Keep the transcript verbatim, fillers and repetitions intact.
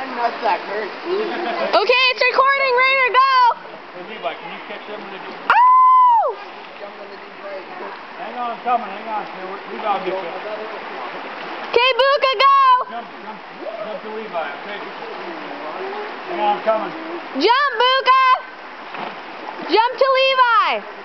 nutsack, Okay, it's recording. Ready to go. Hey, Levi, can you catch them when they do? Oh! Hang on, I'm coming. Hang on. Here, Levi will get you. Okay, Buka, go. Jump, jump, jump to Levi, okay? Hang on, I'm coming. Jump, Buka. Jump to Levi.